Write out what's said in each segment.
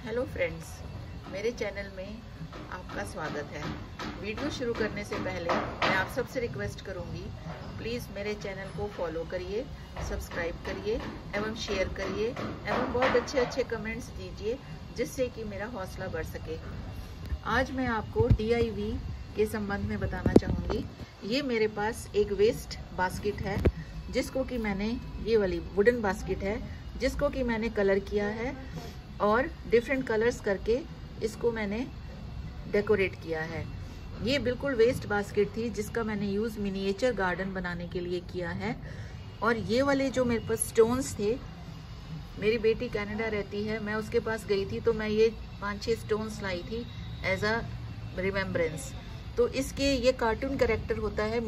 Hello friends, मेरे channel में आपका स्वागत है। वीडियो शुरू करने से पहले मैं आप सबसे रिक्वेस्ट करूंगी, प्लीज़ मेरे चैनल को फॉलो करिए, सब्सक्राइब करिए एवं शेयर करिए एवं बहुत अच्छे अच्छे कमेंट्स दीजिए, जिससे कि मेरा हौसला बढ़ सके। आज मैं आपको DIY के संबंध में बताना चाहूँगी। ये मेरे पास एक वेस्ट बास्केट है, जिसको कि मैंने, ये वाली वुडन बास्केट है, जिसको कि मैंने कलर किया है और डिफरेंट कलर्स करके इसको मैंने डेकोरेट किया है। ये बिल्कुल वेस्ट बास्केट थी, जिसका मैंने यूज़ मिनिएचर गार्डन बनाने के लिए किया है। और ये वाले जो मेरे पास स्टोन्स थे, मेरी बेटी कनाडा रहती है, मैं उसके पास गई थी तो मैं ये 5-6 स्टोन्स लाई थी एज अ रिमेम्बरेंस। तो इसके ये कार्टून कैरेक्टर होता है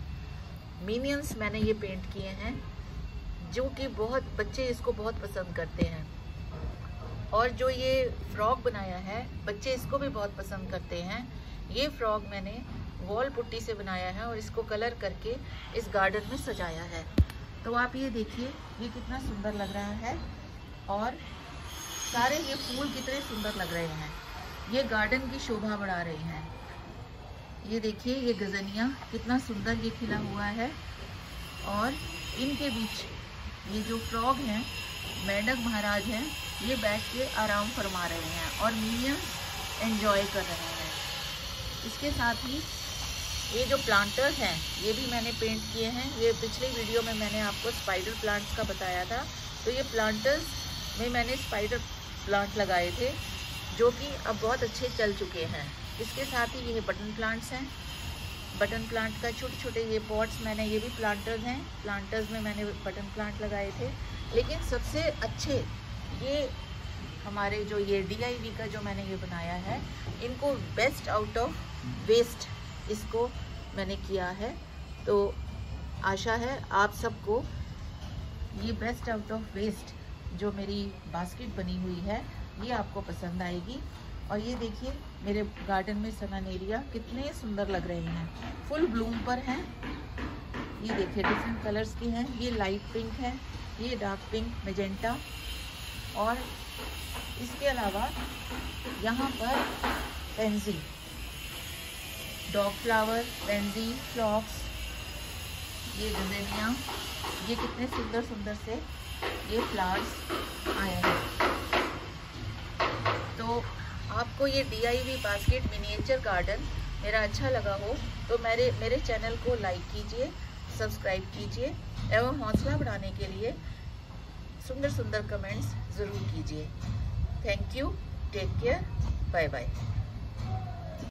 मिनियंस मैंने ये पेंट किए हैं, जो कि बहुत बच्चे इसको बहुत पसंद करते हैं। और जो ये फ्रॉक बनाया है, बच्चे इसको भी बहुत पसंद करते हैं। ये फ्रॉक मैंने वॉल पुट्टी से बनाया है और इसको कलर करके इस गार्डन में सजाया है। तो आप ये देखिए, ये कितना सुंदर लग रहा है और सारे ये फूल कितने सुंदर लग रहे हैं, ये गार्डन की शोभा बढ़ा रहे हैं। ये देखिए, ये गजनिया कितना सुंदर ये खिला हुआ है और इनके बीच ये जो फ्रॉग हैं, मेंढक महाराज हैं, ये बैठ के आराम फरमा रहे हैं और मिनियंस एंजॉय कर रहे हैं। इसके साथ ही ये जो प्लांटर्स हैं, ये भी मैंने पेंट किए हैं। ये पिछले वीडियो में मैंने आपको स्पाइडर प्लांट्स का बताया था, तो ये प्लांटर्स में मैंने स्पाइडर प्लांट लगाए थे, जो कि अब बहुत अच्छे चल चुके हैं। इसके साथ ही ये बटन प्लांट्स हैं, बटन प्लांट का छोटे छोटे ये पॉट्स मैंने, ये भी प्लांटर्स हैं, प्लांटर्स में मैंने बटन प्लांट लगाए थे। लेकिन सबसे अच्छे ये हमारे जो ये DIY का जो मैंने ये बनाया है, इनको बेस्ट आउट ऑफ वेस्ट इसको मैंने किया है। तो आशा है आप सबको ये बेस्ट आउट ऑफ वेस्ट जो मेरी बास्केट बनी हुई है, ये आपको पसंद आएगी। और ये देखिए, मेरे गार्डन में सननेरिया कितने सुंदर लग रहे हैं, फुल ब्लूम पर हैं। ये देखिए, डिफरेंट कलर्स की हैं। ये लाइट पिंक है, ये डार्क पिंक, मैजेंटा। और इसके अलावा यहाँ पर pansy, dog flower, pansy, phlox, ये गजेनिया, ये कितने सुंदर सुंदर से ये फ्लावर्स आए हैं। तो आपको ये DIY बास्केट मिनिएचर गार्डन मेरा अच्छा लगा हो तो मेरे चैनल को लाइक कीजिए, सब्सक्राइब कीजिए एवं हौसला बढ़ाने के लिए सुंदर सुंदर कमेंट्स ज़रूर कीजिए। Thank you, take care, bye bye.